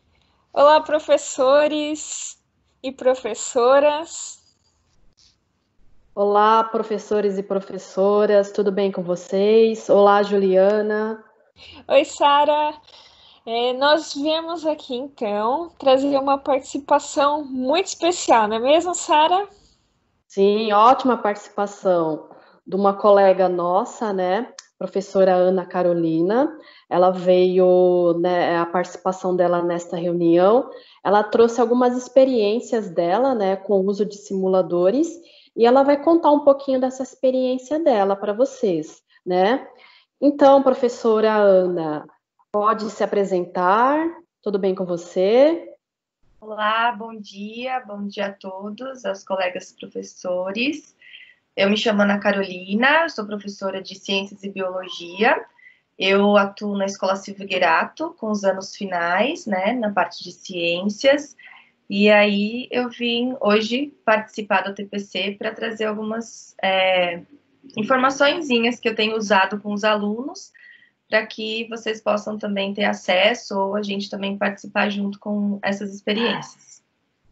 A: Olá, professores e professoras.
B: Olá, professores e professoras, tudo bem com vocês? Olá, Juliana.
A: Oi, Sara. Nós viemos aqui então trazer uma participação muito especial, não é mesmo, Sara?
B: Sim, ótima participação de uma colega nossa, né? Professora Ana Carolina. Ela veio, né, a participação dela nesta reunião. Ela trouxe algumas experiências dela, né, com o uso de simuladores, e ela vai contar um pouquinho dessa experiência dela para vocês, né? Então, professora Ana, pode se apresentar? Tudo bem com você?
F: Olá, bom dia a todos, aos colegas professores. Eu me chamo Ana Carolina, sou professora de Ciências e Biologia. Eu atuo na Escola Silvio Guerato, com os anos finais, né, na parte de ciências. E aí eu vim hoje participar do TPC para trazer algumas informaçõezinhas que eu tenho usado com os alunos, para que vocês possam também ter acesso ou a gente também participar junto com essas experiências.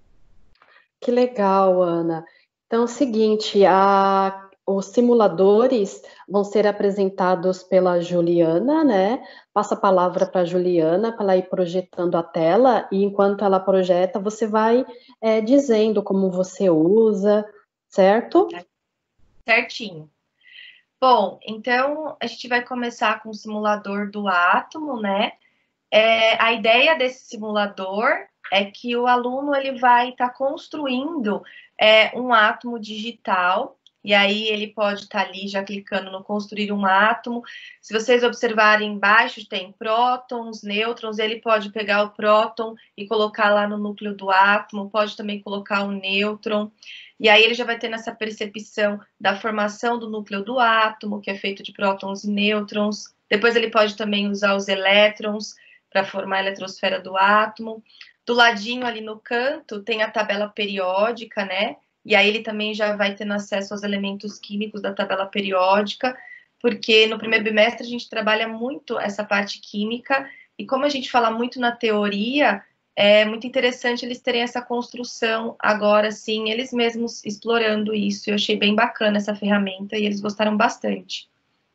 B: Que legal, Ana. Então é o seguinte, os simuladores vão ser apresentados pela Juliana, né? Passa a palavra para a Juliana, para ela ir projetando a tela, e enquanto ela projeta, você vai dizendo como você usa, certo?
F: Certinho. Bom, então a gente vai começar com o simulador do átomo, né? A ideia desse simulador é que o aluno ele vai estar construindo um átomo digital, e aí ele pode estar ali já clicando no construir um átomo. Se vocês observarem embaixo, tem prótons, nêutrons, ele pode pegar o próton e colocar lá no núcleo do átomo, pode também colocar o nêutron, e aí ele já vai tendo essa percepção da formação do núcleo do átomo, que é feito de prótons e nêutrons. Depois ele pode também usar os elétrons para formar a eletrosfera do átomo. Do ladinho ali no canto tem a tabela periódica, né? E aí ele também já vai tendo acesso aos elementos químicos da tabela periódica, porque no primeiro bimestre a gente trabalha muito essa parte química, e como a gente fala muito na teoria, é muito interessante eles terem essa construção agora, sim, eles mesmos explorando isso. Eu achei bem bacana essa ferramenta e eles gostaram bastante.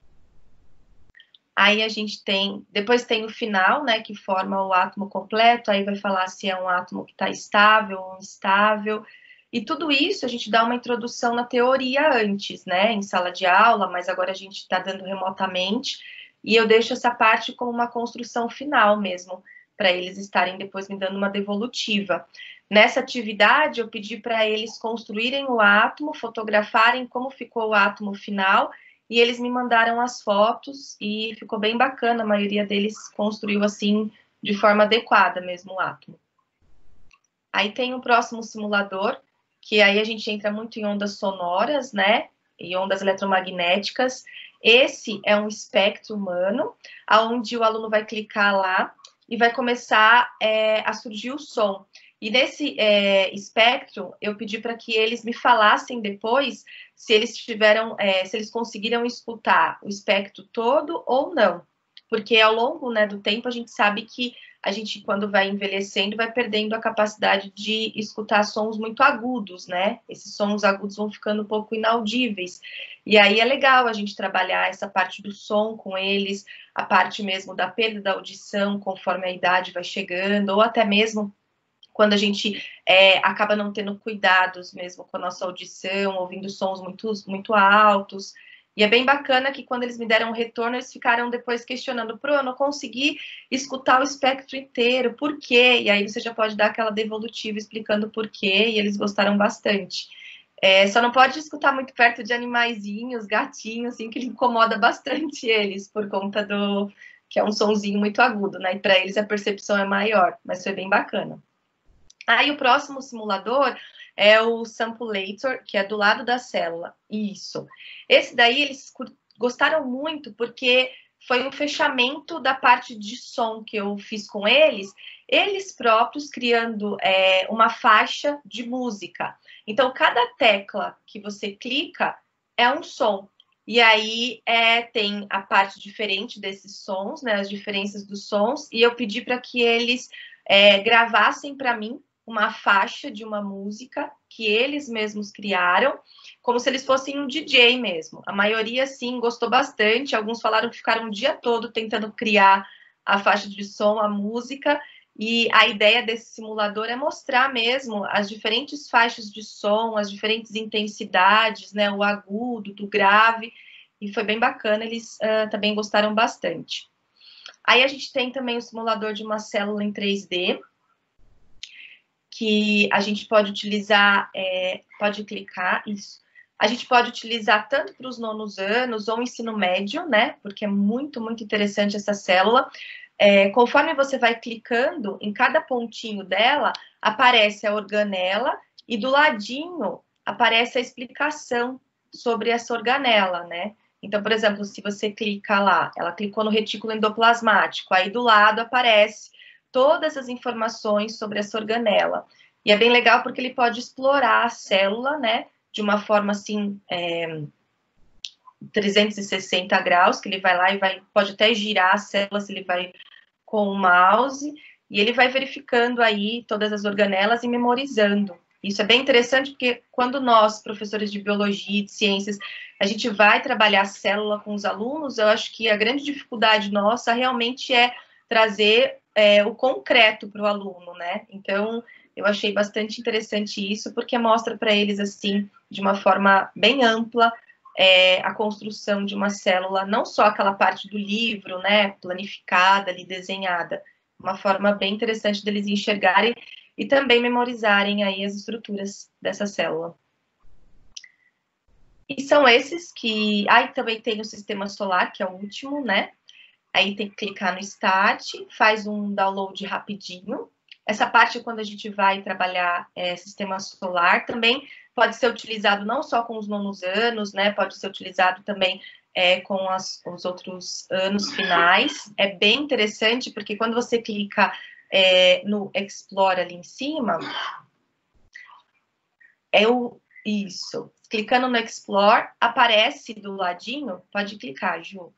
F: Aí a gente tem, depois tem o final, né, que forma o átomo completo, aí vai falar se é um átomo que está estável ou instável, e tudo isso a gente dá uma introdução na teoria antes, né, em sala de aula, mas agora a gente está dando remotamente, e eu deixo essa parte como uma construção final mesmo, para eles estarem depois me dando uma devolutiva. Nessa atividade, eu pedi para eles construírem o átomo, fotografarem como ficou o átomo final, e eles me mandaram as fotos e ficou bem bacana, a maioria deles construiu assim, de forma adequada mesmo o átomo. Aí tem o próximo simulador, que aí a gente entra muito em ondas sonoras, né, e ondas eletromagnéticas. Esse é um espectro humano, onde o aluno vai clicar lá e vai começar a surgir o som. E nesse espectro, eu pedi para que eles me falassem depois se eles tiveram, se eles conseguiram escutar o espectro todo ou não. Porque ao longo, né, do tempo a gente sabe que a gente, quando vai envelhecendo, vai perdendo a capacidade de escutar sons muito agudos, né? Esses sons agudos vão ficando um pouco inaudíveis. E aí é legal a gente trabalhar essa parte do som com eles, a parte mesmo da perda da audição, conforme a idade vai chegando, ou até mesmo quando a gente acaba não tendo cuidados mesmo com a nossa audição, ouvindo sons muito altos. E é bem bacana que quando eles me deram um retorno, eles ficaram depois questionando, Pro, eu não consegui escutar o espectro inteiro, por quê? E aí você já pode dar aquela devolutiva explicando por quê, e eles gostaram bastante. Só não pode escutar muito perto de animaizinhos, gatinhos, assim, que incomoda bastante eles, por conta do que é um sonzinho muito agudo, né? E para eles a percepção é maior, mas foi bem bacana. Aí o próximo simulador é o Sampulator, que é do lado da célula. Isso. Esse daí eles gostaram muito porque foi um fechamento da parte de som que eu fiz com eles próprios criando uma faixa de música. Então, cada tecla que você clica é um som. E aí tem a parte diferente desses sons, né, as diferenças dos sons, e eu pedi para que eles gravassem para mim uma faixa de uma música que eles mesmos criaram, como se eles fossem um DJ mesmo. A maioria, sim, gostou bastante. Alguns falaram que ficaram o dia todo tentando criar a faixa de som, a música. E a ideia desse simulador é mostrar mesmo as diferentes faixas de som, as diferentes intensidades, né? O agudo, do grave. E foi bem bacana, eles também gostaram bastante. Aí a gente tem também o simulador de uma célula em 3D, que a gente pode utilizar, pode clicar, isso. A gente pode utilizar tanto para os nonos anos ou ensino médio, né? Porque é muito, muito interessante essa célula. Conforme você vai clicando, em cada pontinho dela, aparece a organela e do ladinho aparece a explicação sobre essa organela, né? Então, por exemplo, se você clica lá, ela clicou no retículo endoplasmático, aí do lado aparece todas as informações sobre essa organela. E é bem legal porque ele pode explorar a célula, né? De uma forma assim, 360 graus, que ele vai lá e pode até girar a célula se ele vai com o mouse, e ele vai verificando aí todas as organelas e memorizando. Isso é bem interessante porque quando nós, professores de biologia, de ciências, a gente vai trabalhar a célula com os alunos, eu acho que a grande dificuldade nossa realmente é trazer o concreto para o aluno, né? Então, eu achei bastante interessante isso, porque mostra para eles, assim, de uma forma bem ampla, a construção de uma célula, não só aquela parte do livro, né, planificada ali, desenhada, uma forma bem interessante deles enxergarem e também memorizarem aí as estruturas dessa célula. E são esses que... também tem o sistema solar, que é o último, né? Aí tem que clicar no Start, faz um download rapidinho. Essa parte, quando a gente vai trabalhar sistema solar, também pode ser utilizado não só com os nonos anos, né? Pode ser utilizado também com os outros anos finais. É bem interessante, porque quando você clica no Explore ali em cima, isso. Clicando no Explore, aparece do ladinho, pode clicar, Ju.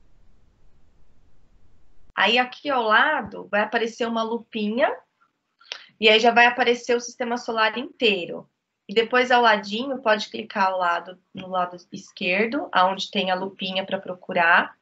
F: Aí aqui ao lado vai aparecer uma lupinha, e aí já vai aparecer o sistema solar inteiro. E depois ao ladinho, pode clicar no lado esquerdo, onde tem a lupinha para procurar.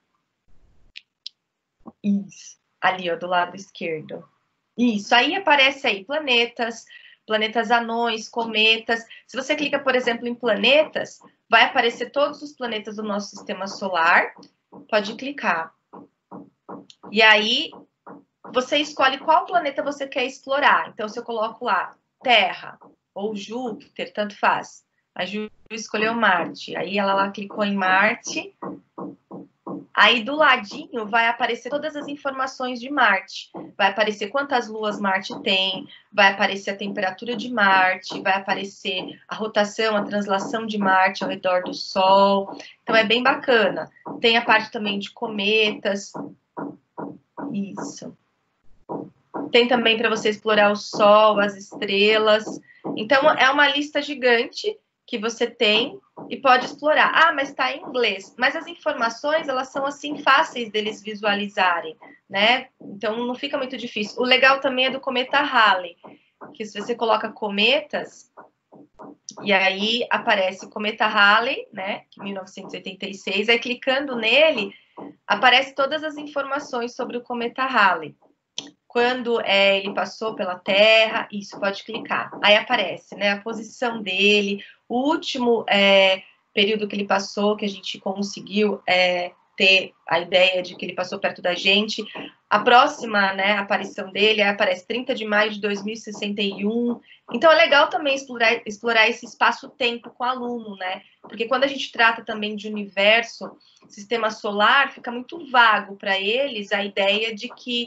F: Isso, ali, ó, do lado esquerdo. Isso, aí aparece aí planetas anões, cometas. Se você clica, por exemplo, em planetas, vai aparecer todos os planetas do nosso sistema solar. Pode clicar. E aí, você escolhe qual planeta você quer explorar. Então, se eu coloco lá Terra ou Júpiter, tanto faz. A Ju escolheu Marte. Aí, ela lá clicou em Marte. Aí, do ladinho, vai aparecer todas as informações de Marte. Vai aparecer quantas luas Marte tem, vai aparecer a temperatura de Marte, vai aparecer a rotação, a translação de Marte ao redor do Sol. Então, é bem bacana. Tem a parte também de cometas. Isso. Tem também para você explorar o Sol, as estrelas. Então, é uma lista gigante que você tem e pode explorar. Mas está em inglês. Mas as informações, elas são, assim, fáceis deles visualizarem, né? Então, não fica muito difícil. O legal também é do cometa Halley, que se você coloca cometas, e aí aparece o cometa Halley, né? 1986. Aí, clicando nele, aparece todas as informações sobre o cometa Halley. Quando ele passou pela Terra, isso, pode clicar. Aí aparece, né, a posição dele, o último período que ele passou, que a gente conseguiu ter a ideia de que ele passou perto da gente. A próxima, né, aparição dele aparece 30 de maio de 2061. Então, é legal também explorar esse espaço-tempo com o aluno, né? Porque quando a gente trata também de universo, sistema solar, fica muito vago para eles a ideia de que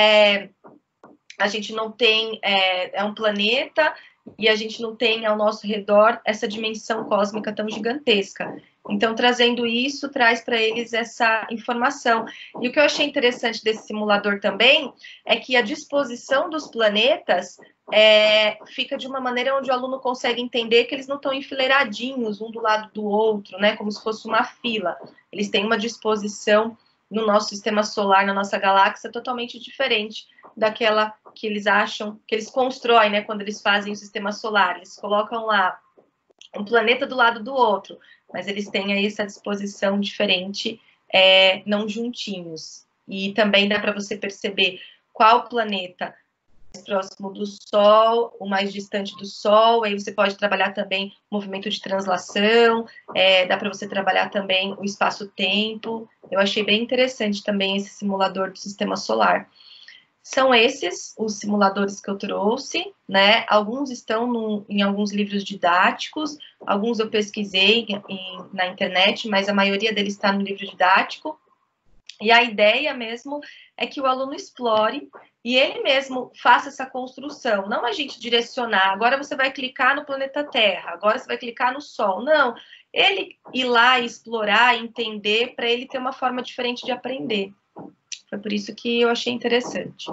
F: a gente não tem, um planeta e a gente não tem ao nosso redor essa dimensão cósmica tão gigantesca. Então, trazendo isso, traz para eles essa informação. E o que eu achei interessante desse simulador também é que a disposição dos planetas fica de uma maneira onde o aluno consegue entender que eles não estão enfileiradinhos um do lado do outro, né, como se fosse uma fila. Eles têm uma disposição no nosso sistema solar, na nossa galáxia, totalmente diferente daquela que eles acham, que eles constroem, né, quando eles fazem o sistema solar. Eles colocam lá um planeta do lado do outro, mas eles têm aí essa disposição diferente, não juntinhos. E também dá para você perceber qual planeta mais próximo do Sol, o mais distante do Sol. Aí você pode trabalhar também o movimento de translação, dá para você trabalhar também o espaço-tempo. Eu achei bem interessante também esse simulador do sistema solar. São esses os simuladores que eu trouxe, né? Alguns estão em alguns livros didáticos, alguns eu pesquisei na internet, mas a maioria deles está no livro didático. E a ideia mesmo é que o aluno explore e ele mesmo faça essa construção. Não a gente direcionar, agora você vai clicar no planeta Terra, agora você vai clicar no Sol. Não, ele ir lá e explorar, entender, para ele ter uma forma diferente de aprender. Foi por isso que eu achei interessante.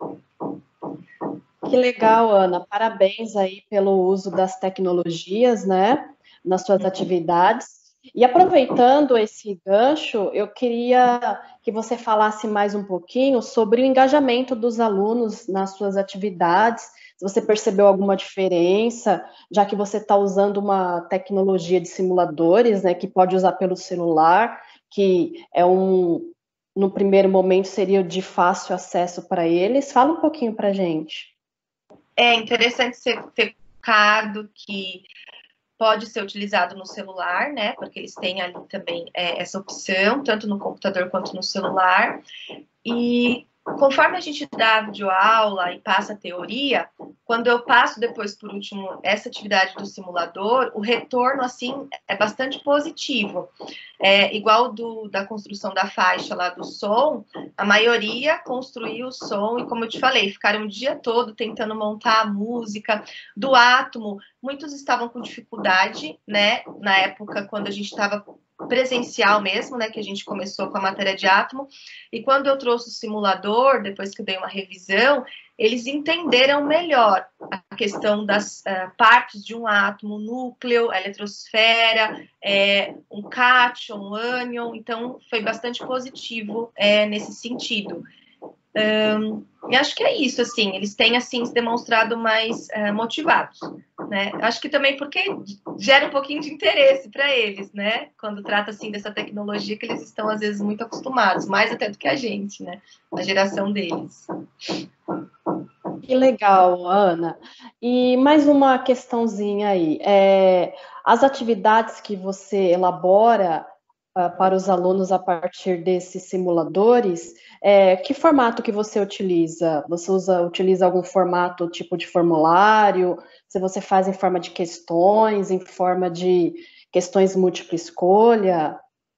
B: Que legal, Ana. Parabéns aí pelo uso das tecnologias, né, nas suas atividades. E aproveitando esse gancho, eu queria que você falasse mais um pouquinho sobre o engajamento dos alunos nas suas atividades, se você percebeu alguma diferença, já que você está usando uma tecnologia de simuladores, né, que pode usar pelo celular, que no primeiro momento seria de fácil acesso para eles. Fala um pouquinho para a gente.
F: É interessante você ter colocado que pode ser utilizado no celular, né? Porque eles têm ali também essa opção, tanto no computador quanto no celular. E conforme a gente dá a videoaula e passa a teoria, quando eu passo depois, por último, essa atividade do simulador, o retorno, assim, é bastante positivo. Igual da construção da faixa lá do som, a maioria construiu o som e, como eu te falei, ficaram o dia todo tentando montar a música. Do átomo, muitos estavam com dificuldade, né? Na época, quando a gente estava presencial mesmo, né, que a gente começou com a matéria de átomo, e quando eu trouxe o simulador, depois que eu dei uma revisão, eles entenderam melhor a questão das partes de um átomo, núcleo, a eletrosfera, um cátion, um ânion, então foi bastante positivo nesse sentido. E acho que é isso, assim, eles têm, assim, se demonstrado mais motivados, né? Acho que também porque gera um pouquinho de interesse para eles, né? Quando trata, assim, dessa tecnologia que eles estão, às vezes, muito acostumados, mais até do que a gente, né? A geração deles.
B: Que legal, Ana. E mais uma questãozinha aí. As atividades que você elabora para os alunos a partir desses simuladores, que formato que você utiliza? Você utiliza algum formato, tipo de formulário? Se você faz em forma de questões, em forma de questões múltipla escolha?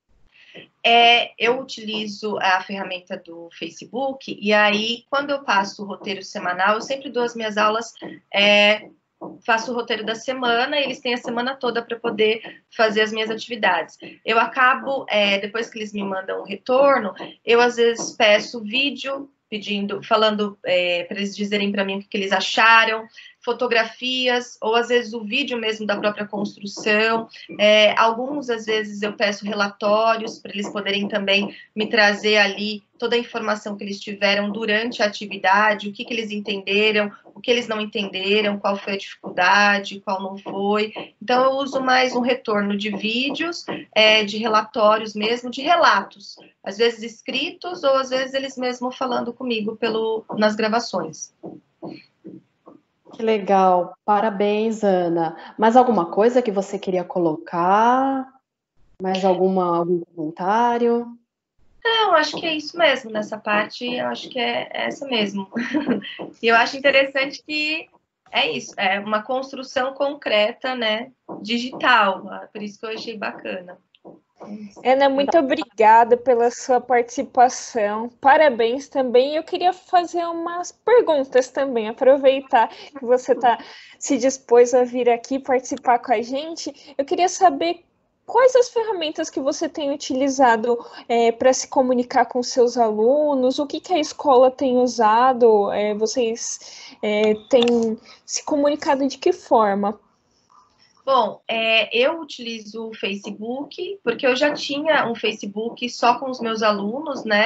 F: Eu utilizo a ferramenta do Facebook, e aí, quando eu passo o roteiro semanal, eu sempre dou as minhas aulas, faço o roteiro da semana, e eles têm a semana toda para poder fazer as minhas atividades. Eu acabo, depois que eles me mandam o retorno, eu às vezes peço vídeo, falando para eles dizerem para mim o que eles acharam, fotografias, ou às vezes o vídeo mesmo da própria construção. Alguns, às vezes, eu peço relatórios para eles poderem também me trazer ali toda a informação que eles tiveram durante a atividade, o que eles entenderam, o que eles não entenderam, qual foi a dificuldade, qual não foi. Então, eu uso mais um retorno de vídeos, de relatórios mesmo, de relatos, às vezes escritos, ou às vezes eles mesmos falando comigo nas gravações.
B: Que legal, parabéns, Ana. Mais alguma coisa que você queria colocar? Mais algum comentário?
F: Não, acho que é isso mesmo, nessa parte, eu acho que é essa mesmo. E eu acho interessante que é isso, é uma construção concreta, né, digital, por isso que eu achei bacana.
A: Ana, muito obrigada pela sua participação. Parabéns também. Eu queria fazer umas perguntas também, aproveitar que você se dispôs a vir aqui participar com a gente. Eu queria saber quais as ferramentas que você tem utilizado para se comunicar com seus alunos, o que a escola tem usado, vocês têm se comunicado de que forma?
F: Bom, eu utilizo o Facebook, porque eu já tinha um Facebook só com os meus alunos, né?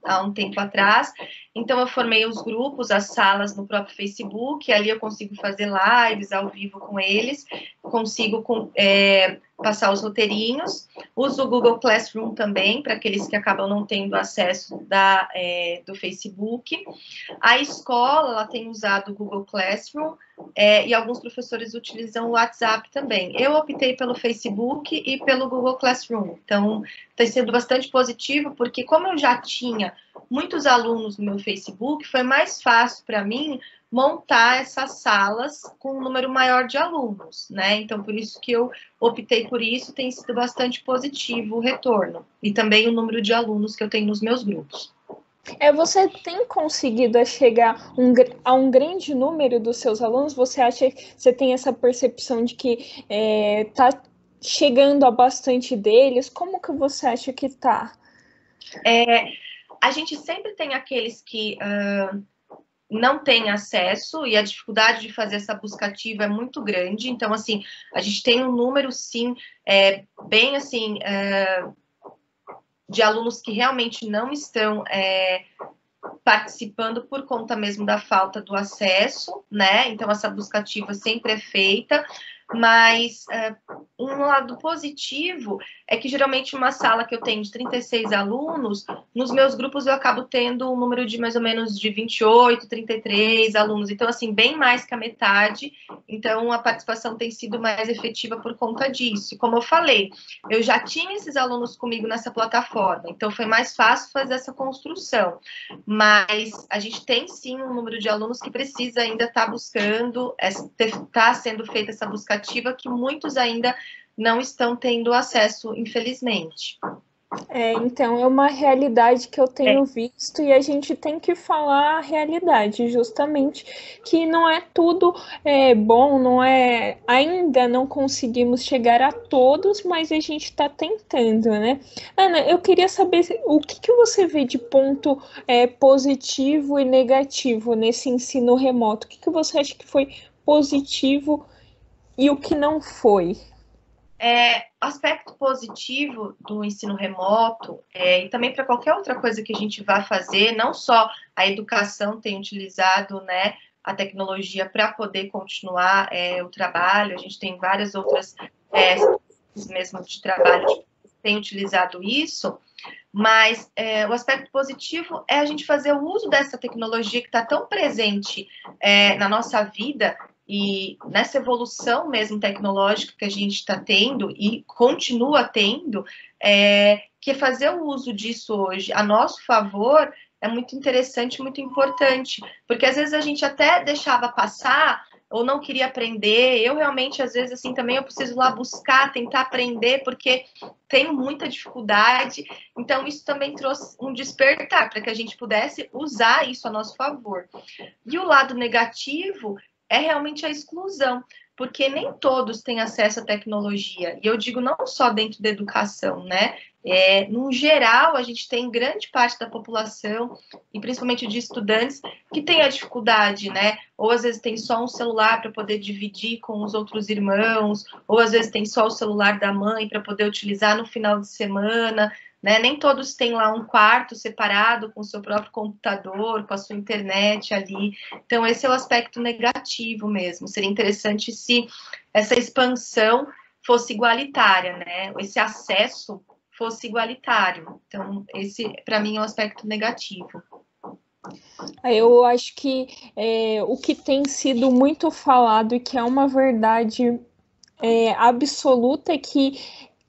F: há um tempo atrás. Então, eu formei os grupos, as salas no próprio Facebook, ali eu consigo fazer lives ao vivo com eles, consigo passar os roteirinhos, uso o Google Classroom também, para aqueles que acabam não tendo acesso do Facebook. A escola, ela tem usado o Google Classroom, e alguns professores utilizam o WhatsApp também. Eu optei pelo Facebook e pelo Google Classroom, então tem sido bastante positivo, porque como eu já tinha muitos alunos no meu Facebook, foi mais fácil para mim montar essas salas com um número maior de alunos, né? Então, por isso que eu optei por isso, tem sido bastante positivo o retorno. E também o número de alunos que eu tenho nos meus grupos.
A: Você tem conseguido chegar a um grande número dos seus alunos? Você tem essa percepção de que está chegando a bastante deles? Como que você acha que está?
F: A gente sempre tem aqueles que não têm acesso e a dificuldade de fazer essa busca ativa é muito grande. Então, assim, a gente tem um número, sim, bem, assim, de alunos que realmente não estão participando por conta mesmo da falta do acesso, né? Então, essa busca ativa sempre é feita, mas um lado positivo é que geralmente uma sala que eu tenho de 36 alunos, nos meus grupos eu acabo tendo um número de mais ou menos de 28, 33 alunos, então assim, bem mais que a metade, então a participação tem sido mais efetiva por conta disso. E como eu falei, eu já tinha esses alunos comigo nessa plataforma, então foi mais fácil fazer essa construção, mas a gente tem sim um número de alunos que precisa ainda estar buscando, está sendo feita essa busca ativa, que muitos ainda não estão tendo acesso, infelizmente.
A: Então, é uma realidade que eu tenho visto e a gente tem que falar a realidade, justamente, que não é tudo bom, ainda não conseguimos chegar a todos, mas a gente está tentando, né? Ana, eu queria saber o que você vê de ponto positivo e negativo nesse ensino remoto. O que você acha que foi positivo e o que não foi?
F: Aspecto positivo do ensino remoto, e também para qualquer outra coisa que a gente vá fazer, não só a educação tem utilizado, né, a tecnologia para poder continuar o trabalho, a gente tem várias outras mesmo de trabalho que têm utilizado isso, mas o aspecto positivo é a gente fazer o uso dessa tecnologia que está tão presente na nossa vida, e nessa evolução mesmo tecnológica que a gente está tendo e continua tendo, que fazer o uso disso hoje a nosso favor é muito interessante, muito importante, porque às vezes a gente até deixava passar ou não queria aprender. Eu realmente, às vezes, assim, também eu preciso lá buscar, tentar aprender, porque tenho muita dificuldade. Então, isso também trouxe um despertar para que a gente pudesse usar isso a nosso favor. E o lado negativo é realmente a exclusão, porque nem todos têm acesso à tecnologia, e eu digo não só dentro da educação, né? No geral, a gente tem grande parte da população, e principalmente de estudantes, que tem a dificuldade, né? Ou às vezes tem só um celular para poder dividir com os outros irmãos, ou às vezes tem só o celular da mãe para poder utilizar no final de semana, né? Nem todos têm lá um quarto separado com o seu próprio computador, com a sua internet ali. Então, esse é o aspecto negativo mesmo. Seria interessante se essa expansão fosse igualitária, né? Esse acesso fosse igualitário. Então, esse, para mim, é um aspecto negativo.
A: Eu acho que o que tem sido muito falado e que é uma verdade absoluta é que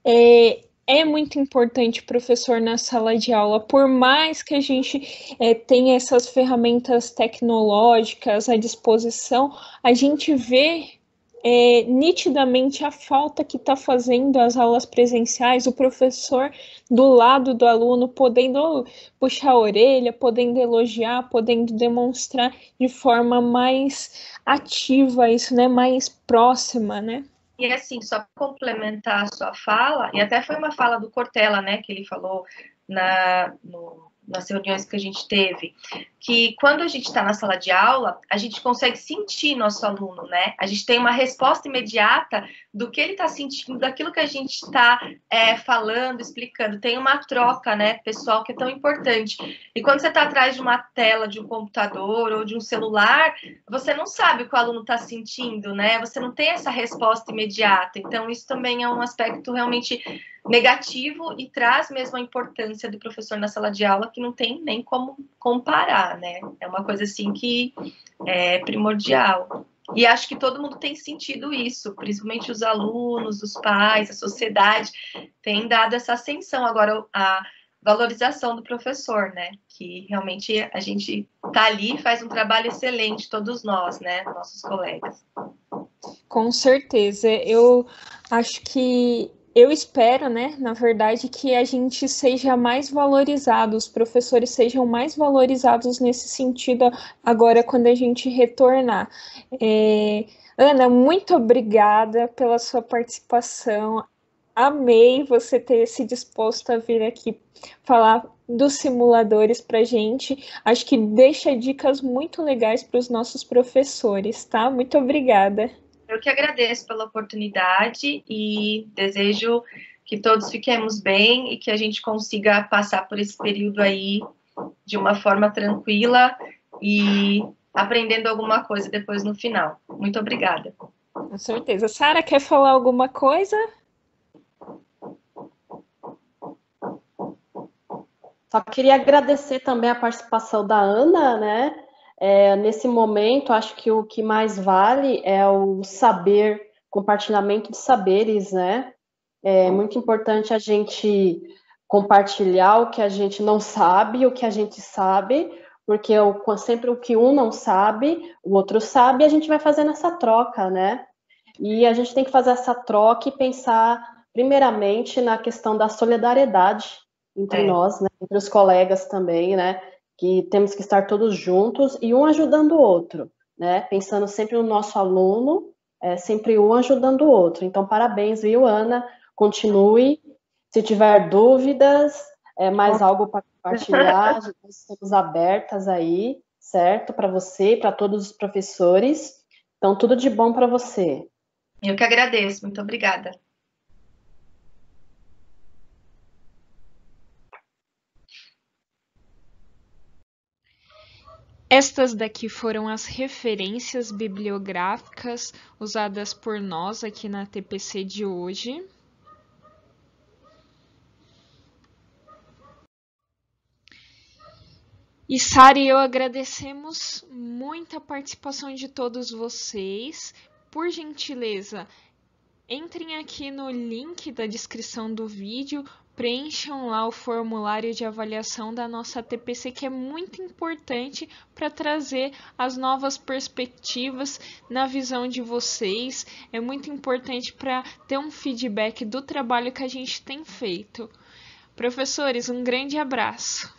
A: é muito importante o professor na sala de aula, por mais que a gente tenha essas ferramentas tecnológicas à disposição, a gente vê nitidamente a falta que está fazendo as aulas presenciais, o professor do lado do aluno, podendo puxar a orelha, podendo elogiar, podendo demonstrar de forma mais ativa isso, né, mais próxima, né?
F: E assim, só para complementar a sua fala, e até foi uma fala do Cortella, né, que ele falou nas reuniões que a gente teve, que quando a gente está na sala de aula, a gente consegue sentir nosso aluno, né? A gente tem uma resposta imediata do que ele está sentindo, daquilo que a gente está falando, explicando. Tem uma troca, né, pessoal, que é tão importante. E quando você está atrás de uma tela, de um computador ou de um celular, você não sabe o que o aluno está sentindo, né? Você não tem essa resposta imediata. Então, isso também é um aspecto realmente negativo e traz mesmo a importância do professor na sala de aula, que não tem nem como comparar, né? É uma coisa assim que é primordial. E acho que todo mundo tem sentido isso, principalmente os alunos, os pais, a sociedade, tem dado essa ascensão agora, a valorização do professor, né? Que realmente a gente tá ali e faz um trabalho excelente, todos nós, né? Nossos colegas.
A: Com certeza. Eu acho que eu espero, né, na verdade, que a gente seja mais valorizado, os professores sejam mais valorizados nesse sentido agora quando a gente retornar. Ana, muito obrigada pela sua participação. Amei você ter se disposto a vir aqui falar dos simuladores para a gente. Acho que deixa dicas muito legais para os nossos professores, tá? Muito obrigada.
F: Eu que agradeço pela oportunidade e desejo que todos fiquemos bem e que a gente consiga passar por esse período aí de uma forma tranquila e aprendendo alguma coisa depois no final. Muito obrigada.
A: Com certeza. Sara, quer falar alguma coisa?
B: Só queria agradecer também a participação da Ana, né? Nesse momento, acho que o que mais vale é o saber, compartilhamento de saberes, né? É muito importante a gente compartilhar o que a gente não sabe, o que a gente sabe, porque sempre o que um não sabe, o outro sabe, e a gente vai fazendo essa troca, né? E a gente tem que fazer essa troca e pensar, primeiramente, na questão da solidariedade entre nós, né? Entre os colegas também, né? Que temos que estar todos juntos e um ajudando o outro, né? Pensando sempre no nosso aluno, sempre um ajudando o outro. Então, parabéns, viu, Ana? Continue. Se tiver dúvidas, mais algo para compartilhar, nós estamos abertas aí, certo? Para você e para todos os professores. Então, tudo de bom para você.
F: Eu que agradeço. Muito obrigada.
A: Estas daqui foram as referências bibliográficas usadas por nós aqui na TPC de hoje. E Sara e eu agradecemos muito a participação de todos vocês. Por gentileza, entrem aqui no link da descrição do vídeo, preencham lá o formulário de avaliação da nossa TPC, que é muito importante para trazer as novas perspectivas na visão de vocês. É muito importante para ter um feedback do trabalho que a gente tem feito. Professores, um grande abraço!